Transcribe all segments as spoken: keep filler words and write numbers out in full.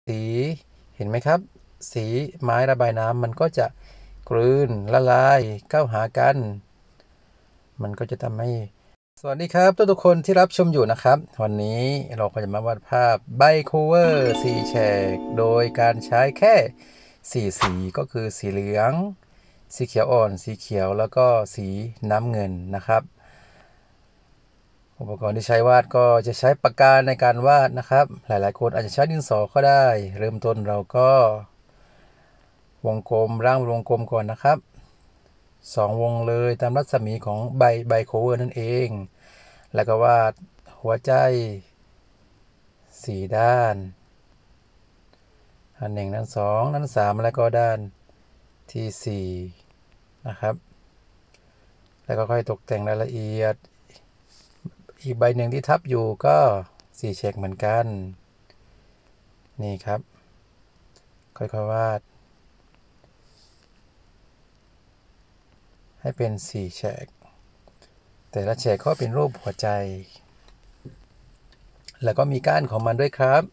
สีเห็นไหมครับสีไม้ระบายน้ำมันก็จะกลืนละลายเข้าหากันมันก็จะทำให้สวัสดีครับทุกทุกคนที่รับชมอยู่นะครับวันนี้เราก็จะมาวาดภาพไบโคเวอร์สีแฉกโดยการใช้แค่สีสีก็คือสีเหลืองสีเขียวอ่อนสีเขียวแล้วก็สีน้ำเงินนะครับอุปกรณ์ที่ใช้วาดก็จะใช้ปากกาในการวาดนะครับหลายๆคนอาจจะใช้ดินสอก็ได้เริ่มต้นเราก็วงกลมร่างวงกลมก่อนนะครับสองวงเลยตามรัศมีของใบใบโคเวอร์นั่นเองแล้วก็วาดหัวใจสี่ด้านอันหนึ่งด้านสองด้านสามแล้วก็ด้านที่สี่นะครับแล้วก็ค่อยตกแต่งรายละเอียดอีกใบหนึ่งที่ทับอยู่ก็สีเช็คเหมือนกันนี่ครับค่อยๆวาดให้เป็นสี่แฉกแต่ละแฉกก็เป็นรูปหัวใจแล้วก็มีก้านของมันด้วยครับ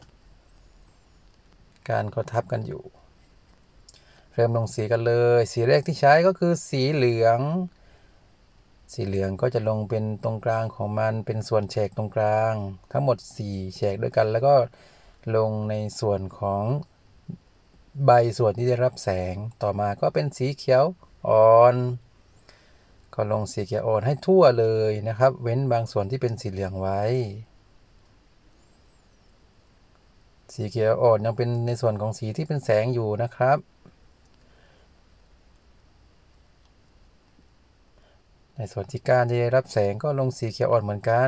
ก้านก็ทับกันอยู่เริ่มลงสีกันเลยสีแรกที่ใช้ก็คือสีเหลืองสีเหลืองก็จะลงเป็นตรงกลางของมันเป็นส่วนแฉกตรงกลางทั้งหมดสี่แฉกด้วยกันแล้วก็ลงในส่วนของใบส่วนที่ได้รับแสงต่อมาก็เป็นสีเขียวอ่อนก็ลงสีเขียวอ่อนให้ทั่วเลยนะครับเว้นบางส่วนที่เป็นสีเหลืองไว้สีเขียวอ่อนยังเป็นในส่วนของสีที่เป็นแสงอยู่นะครับในส่วนที่ก้านที่ได้รับแสงก็ลงสีเขียวอ่อนเหมือนกัน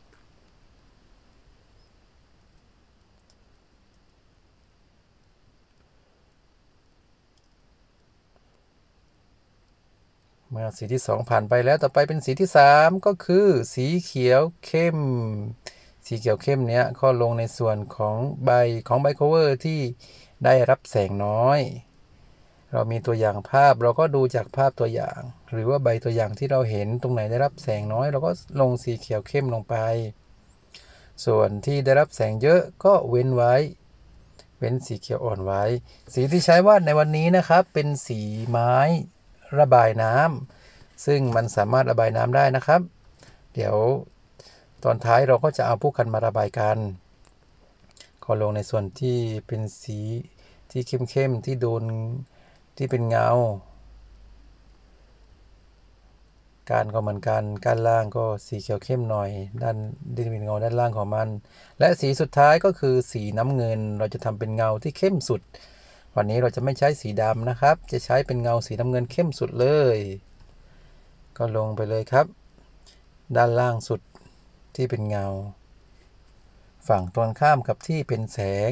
เมื่อสีที่สองผ่านไปแล้วต่อไปเป็นสีที่สามก็คือสีเขียวเข้มสีเขียวเข้มเนี้ยก็ลงในส่วนของใบของใบโคเวอร์ที่ได้รับแสงน้อยเรามีตัวอย่างภาพเราก็ดูจากภาพตัวอย่าง หรือว่าใบตัวอย่างที่เราเห็นตรงไหนได้รับแสงน้อยเราก็ลงสีเขียวเข้มลงไปส่วนที่ได้รับแสงเยอะก็เว้นไว้เว้นสีเขียวอ่อนไว้สีที่ใช้วาดในวันนี้นะครับเป็นสีไม้ระบายน้ำซึ่งมันสามารถระบายน้ำได้นะครับเดี๋ยวตอนท้ายเราก็จะเอาผู้กันมาระบายกันก็ลงในส่วนที่เป็นสีที่เข้มๆที่โดนที่เป็นเงาการก็เหมือนกันการล่างก็สีเขียวเข้มหน่อยด้านดินเป็นเงาด้านล่างของมันและสีสุดท้ายก็คือสีน้ำเงินเราจะทำเป็นเงาที่เข้มสุดวันนี้เราจะไม่ใช้สีดำนะครับจะใช้เป็นเงาสีน้ำเงินเข้มสุดเลยก็ลงไปเลยครับด้านล่างสุดที่เป็นเงาฝั่งตรงข้ามกับที่เป็นแสง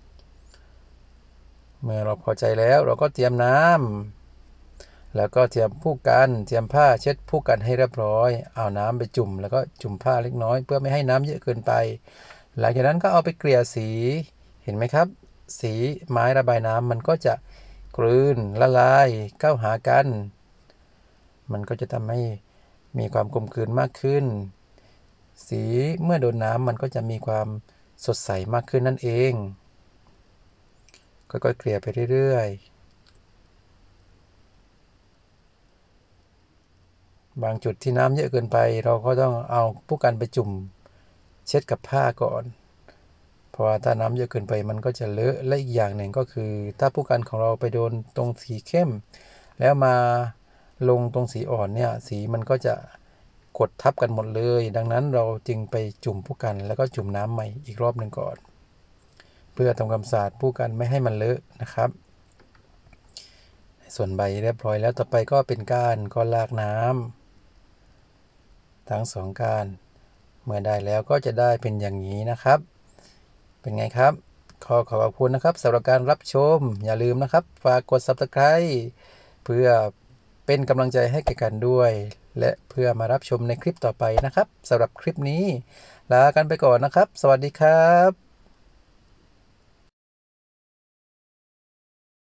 เมื่อเราพอใจแล้วเราก็เตรียมน้ำแล้วก็เตรียมผู้กันเตรียมผ้าเช็ดผู้กันให้เรียบร้อยเอาน้ำไปจุ่มแล้วก็จุ่มผ้าเล็กน้อยเพื่อไม่ให้น้ำเยอะเกินไปหลังจากนั้นก็เอาไปเกลี่ยสีเห็นไหมครับสีไม้ระบายน้ำมันก็จะกลืนละลายเข้าหากันมันก็จะทำให้มีความกลมกลืนมากขึ้นสีเมื่อโดนน้ำมันก็จะมีความสดใสมากขึ้นนั่นเองค่อยๆเกลี่ยไปเรื่อยๆบางจุดที่น้ำเยอะเกินไปเราก็ต้องเอาผู้กันไปจุ่มเช็ดกับผ้าก่อนเพราะว่าถ้าน้ำเยอะเกินไปมันก็จะเลอะและอีกอย่างหนึ่งก็คือถ้าผู้กันของเราไปโดนตรงสีเข้มแล้วมาลงตรงสีอ่อนเนี่ยสีมันก็จะกดทับกันหมดเลยดังนั้นเราจึงไปจุ่มผู้กันแล้วก็จุ่มน้ำใหม่อีกรอบหนึ่งก่อนเพื่อทำความสะอาดผู้กันไม่ให้มันเลอะนะครับส่วนใบเรียบร้อยแล้วต่อไปก็เป็นก้านก็ลากน้ำทั้งสองก้านเมื่อได้แล้วก็จะได้เป็นอย่างนี้นะครับเป็นไงครับขอขอบคุณนะครับสำหรับการรับชมอย่าลืมนะครับฝากกด ซับสไครบ์ เพื่อเป็นกำลังใจให้แก่กันด้วยและเพื่อมารับชมในคลิปต่อไปนะครับสำหรับคลิปนี้ลากันไปก่อนนะครับสวัสดีครับ